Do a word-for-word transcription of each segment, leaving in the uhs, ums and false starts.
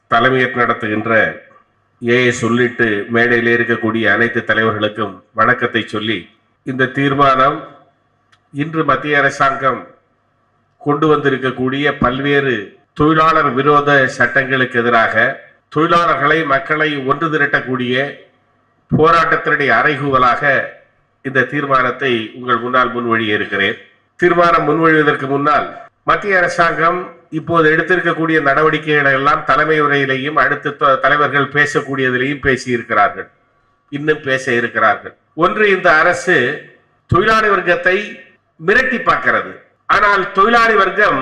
தலைமையேற்று நடத்துகின்ற ஏ சொல்லிட்டு மேடையில் இருக்கக்கூடிய அனைத்து தலைவர்களுக்கும் வணக்கத்தை சொல்லி, இந்த தீர்மானம் இன்று மத்திய அரசாங்கம் கொண்டு வந்திருக்கக்கூடிய பல்வேறு தொழிலாளர் விரோத சட்டங்களுக்கு எதிராக தொழிலாளர்களை மக்களை ஒன்று திரட்டக்கூடிய போராட்டத்தினுடைய அறைகூவலாக இந்த தீர்மானத்தை உங்கள் முன்னால் முன்வழிய இருக்கிறேன். தீர்மானம் முன்வழிவதற்கு முன்னால் மத்திய அரசாங்கம் இப்போது எடுத்திருக்கக்கூடிய நடவடிக்கைகளை எல்லாம் தலைமை உரையிலேயும் அடுத்த தலைவர்கள் பேசக்கூடியதிலேயும் பேசியிருக்கிறார்கள், இன்னும் பேச இருக்கிறார்கள். ஒன்று, இந்த அரசு தொழிலாளி வர்க்கத்தை மிரட்டி பார்க்கிறது. ஆனால் தொழிலாளி வர்க்கம்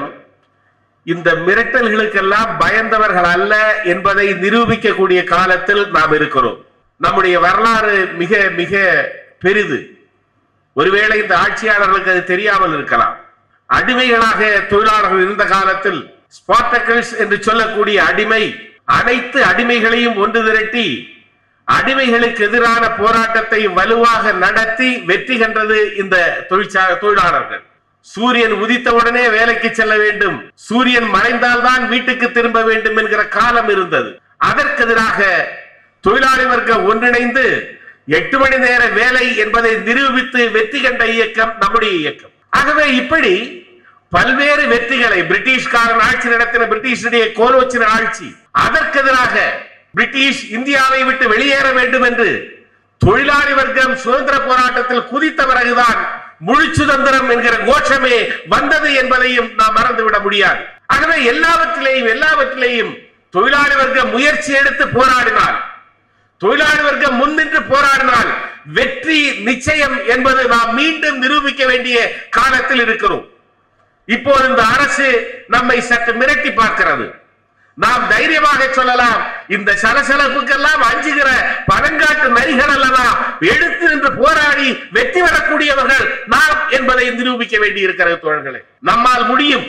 இந்த மிரட்டல்களுக்கெல்லாம் பயந்தவர்கள் அல்ல என்பதை நிரூபிக்கக்கூடிய காலத்தில் நாம் இருக்கிறோம். நம்முடைய வரலாறு மிக மிக பெரிது. ஒருவேளை இந்த ஆட்சியாளர்களுக்கு அது தெரியாமல் இருக்கலாம். அடிமைகளாக தொழிலாளர்கள் இருந்த காலத்தில் ஸ்பார்டக்கல்ஸ் என்று சொல்லக்கூடிய அடிமை அனைத்து அடிமைகளையும் ஒன்று திரட்டி அடிமைகளுக்கு எதிரான போராட்டத்தை வலுவாக நடத்தி வெற்றி கண்டது இந்த தொழிற்சாலை தொழிலாளர்கள். சூரியன் உதித்தவுடனே வேலைக்கு செல்ல வேண்டும், சூரியன் மறைந்தால்தான் வீட்டுக்கு திரும்ப வேண்டும் என்கிற காலம் இருந்தது. அதற்கு எதிராக தொழிலாளி வர்க்கம் ஒன்றிணைந்து எட்டு மணி நேர வேலை என்பதை நிரூபித்து வெற்றி கண்ட இயக்கம் நம்முடைய இயக்கம். ஆகவே இப்படி பல்வேறு வெற்றிகளை பிரிட்டிஷ்காரன் ஆட்சி நடத்தின பிரிட்டிஷுடைய கோலோச்சின ஆட்சி, அதற்கு எதிராக பிரிட்டிஷ் இந்தியாவை விட்டு வெளியேற வேண்டும் என்று தொழிலாளி வர்க்கம் சுதந்திர போராட்டத்தில் குதித்த பிறகுதான் முழு சுதந்திரம் என்கிற கோஷமே வந்தது என்பதையும் நாம் மறந்துவிட முடியாது. ஆகவே எல்லாவற்றிலேயும் எல்லாவற்றிலேயும் தொழிலாளி வர்க்கம் முயற்சி எடுத்து போராடினால், தொழிலாளி வர்க்கம் முன்னின்று போராடினால் வெற்றி நிச்சயம் என்பது நாம் மீண்டும் நிரூபிக்க வேண்டிய காலத்தில் இருக்கிறோம். இப்போது இந்த அரசு நம்மை சற்று மிரட்டி பார்க்கிறது. நாம் தைரியமாக சொல்லலாம், இந்த சலசலப்புக்கெல்லாம் அஞ்சுகிற பழங்காட்டு நரிகள் அல்லவா எடுத்து நின்று போராடி வெற்றி பெறக்கூடியவர்கள் நாம் என்பதை நிரூபிக்க வேண்டி இருக்கிறது. தோழர்களே, நம்மால் முடியும்,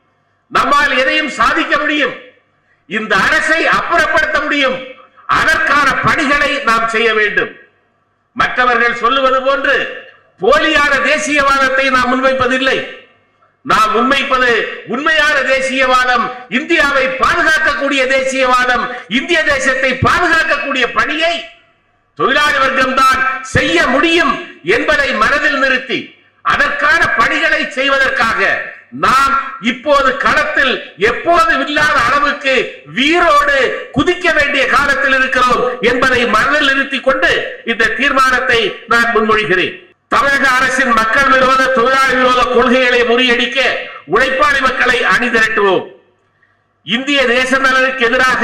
நம்மால் எதையும் சாதிக்க முடியும், இந்த அரசை அப்புறப்படுத்த முடியும். அதற்கான பணிகளை நாம் செய்ய வேண்டும். மற்றவர்கள் சொல்லுவது போன்று போலியான தேசியவாதத்தை நாம் முன்வைப்பதில்லை. நாம் முன்வைப்பது உண்மையான தேசியவாதம், இந்தியாவை பாதுகாக்கக்கூடிய தேசியவாதம், இந்திய தேசத்தை பாதுகாக்கக்கூடிய பணியை தொழிலாளி வர்க்கம் தான் செய்ய முடியும் என்பதை மனதில் நிறுத்தி அதற்கான பணிகளை செய்வதற்காக நாம் இப்போது களத்தில் எப்போது இல்லாத அளவுக்கு வீரோடு குதிக்க வேண்டிய காலத்தில் இருக்கிறோம் என்பதை மனதில் நிறுத்திக் கொண்டு இந்த தீர்மானத்தை நான் முன்மொழிகிறேன். தமிழக அரசின் மக்கள் விரோத தொழிலாளி விரோத கொள்கைகளை முறியடிக்க உழைப்பாளி மக்களை அணிதிரட்டுவோம். இந்திய தேச நலனுக்கு எதிராக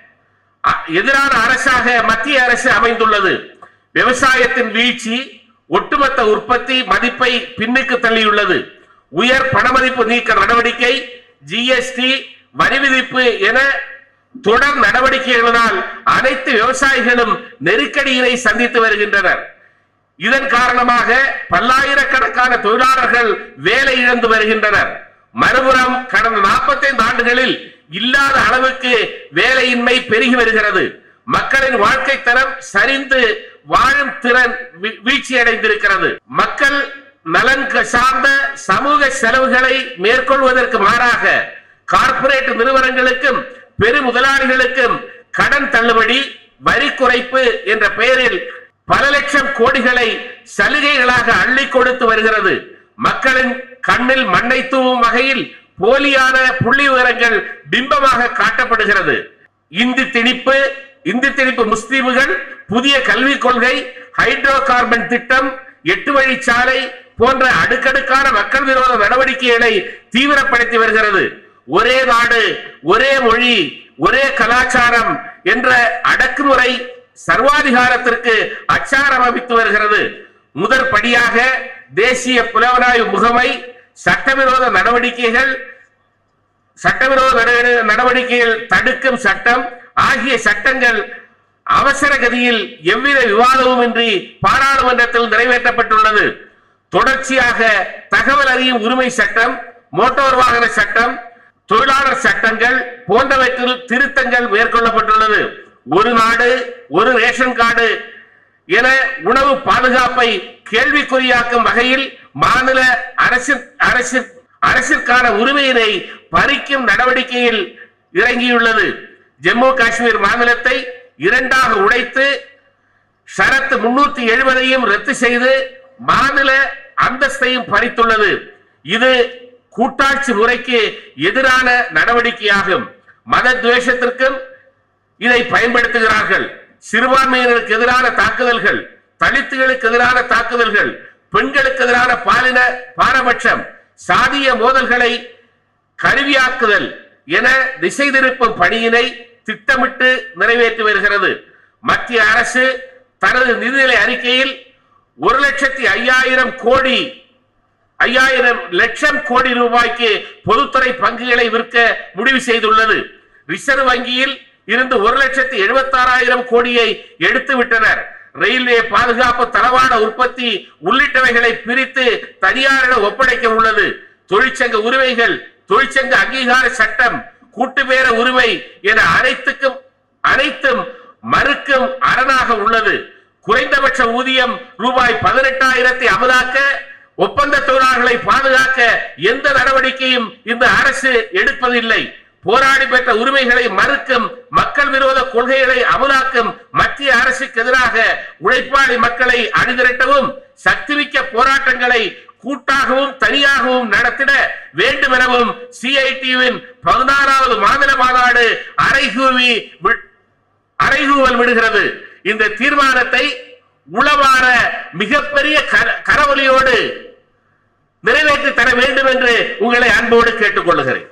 எதிரான அரசாக மத்திய அரசு அமைந்துள்ளது. விவசாயத்தின் வீழ்ச்சி ஒட்டுமொத்த உற்பத்தி மதிப்பை பின்னுக்கு தள்ளியுள்ளது. உயர் பணமதிப்பு நீக்க நடவடிக்கை, ஜிஎஸ்டி, வரி விதிப்பு என தொடர் நடவடிக்கைகளினால் அனைத்து விவசாயிகளும் நெருக்கடியினை சந்தித்து வருகின்றனர். இதன் காரணமாக பல்லாயிரக்கணக்கான தொழிலாளர்கள் வேலை இழந்து வருகின்றனர். மறுபுறம் கடந்த நாற்பத்தி ஐந்து ஆண்டுகளில் இல்லாத அளவுக்கு வேலையின்மை பெருகி வருகிறது. மக்களின் வாழ்க்கை தரம் சரிந்து வாழும் திறன் வீழ்ச்சி அடைந்திருக்கிறது. மக்கள் நலன் சார்ந்த சமூக செலவுகளை மேற்கொள்வதற்கு மாறாக கார்ப்பரேட் நிறுவனங்களுக்கும் பெரு முதலாளிகளுக்கும் கடன் தள்ளுபடி, வரி குறைப்பு என்ற பெயரில் பல லட்சம் கோடிகளை சலுகைகளாக அள்ளி கொடுத்து வருகிறது. மக்களின் கண்ணில் மண்ணை தூவும் வகையில் போலியான புள்ளி விவரங்கள் பிம்பமாக காட்டப்படுகிறது. இந்தி திணிப்பு, இந்தி திணிப்பு முஸ்லிம்கள், புதிய கல்விக் கொள்கை, ஹைட்ரோ கார்பன் திட்டம், எட்டு வழிச்சாலை போன்ற அடுக்கடுக்கான மக்கள் விரோத நடவடிக்கைகளை தீவிரப்படுத்தி வருகிறது. ஒரே நாடு, ஒரே மொழி, ஒரே கலாச்சாரம் என்ற அடக்குமுறை சர்வாதிகாரத்திற்கு அச்சாரம் அமைத்து வருகிறது. முதற் படியாக தேசிய புலனாய்வு முகமை, சட்டவிரோத நடவடிக்கைகள், சட்டவிரோத நடவடிக்கைகள் தடுக்கும் சட்டம் ஆகிய சட்டங்கள் அவசர கதியில் எவ்வித விவாதமும் இன்றி பாராளுமன்றத்தில் நிறைவேற்றப்பட்டுள்ளது. தொடர்ச்சியாக தகவல் அறியும் உரிமை சட்டம், மோட்டார் வாகன சட்டம், தொழிலாளர் சட்டங்கள் போன்றவற்றில் திருத்தங்கள் மேற்கொள்ளப்பட்டுள்ளது. ஒரு நாடு ஒரு ரேஷன் கார்டு என உணவு பாதுகாப்பை கேள்விக்குறியாக்கும் வகையில் மாநில அரசு அரசிற்கான உரிமையினை பறிக்கும் நடவடிக்கையில் இறங்கியுள்ளது. ஜம்மு காஷ்மீர் மாநிலத்தை இரண்டாக உடைத்து ஷரத் முன்னூத்தி எழுபதையும் ரத்து செய்து மாநில அந்தஸ்தையும் பறித்துள்ளது. இது கூட்டாட்சி முறைக்கு எதிரான நடவடிக்கையாகும். மத துவேஷத்திற்கும் இதை பயன்படுத்துகிறார்கள். சிறுபான்மையினருக்கு எதிரான தாக்குதல்கள், தலித்துகளுக்கு எதிரான தாக்குதல்கள், பெண்களுக்கு எதிரான பாலின பாரபட்சம், சாதிய மோதல்களை கருவியாக்குதல் என திசை திருப்பும் பணியினை திட்டமிட்டு நிறைவேற்றி வருகிறது. மத்திய அரசு தனது நிதிநிலை அறிக்கையில் ஒரு லட்சத்தி ஐயாயிரம் கோடி ஐயாயிரம் லட்சம் கோடி ரூபாய்க்கு பொதுத்துறை பங்குகளை விற்க முடிவு செய்துள்ளது. ரிசர்வ் வங்கியில் இருந்து ஒரு லட்சத்தி எழுபத்தி ஆறாயிரம் கோடியை எடுத்து விட்டனர். ரயில்வே பாதுகாப்பு, தளவாட உற்பத்தி உள்ளிட்டவைகளை பிரித்து தனியாரிடம் ஒப்படைக்க உள்ளது. தொழிற்சங்க உரிமைகள், தொழிற்சங்க அங்கீகார சட்டம், கூட்டுபேர உரிமை என அனைத்துக்கும் அனைத்தும் மறுக்கும் அரணாக உள்ளது. குறைந்தபட்ச ஊதியம் ரூபாய் பதினெட்டாயிரத்தை அமலாக்க, ஒப்பந்த தொழிலாளர்களை பாதுகாக்க எந்த நடவடிக்கையும் இந்த அரசு எடுப்பதில்லை. போராடி பெற்ற உரிமைகளை மறுக்கும் மக்கள் விரோத கொள்கைகளை அமலாக்கும் மத்திய அரசுக்கு எதிராக உழைப்பாளி மக்களை அணிதிரட்டவும், சக்திமிக்க போராட்டங்களை கூட்டாகவும் தனியாகவும் நடத்திட வேண்டும் எனவும் சிஐடியுவின் பதினாறாவது மாநில மாநாடு அறைகூவி அறைகூவல் விடுகிறது. இந்த தீர்மானத்தை உளவார மிகப்பெரிய கரவொலியோடு நிறைவேற்றி தர வேண்டும் என்று உங்களை அன்போடு கேட்டுக் கொள்கிறேன்.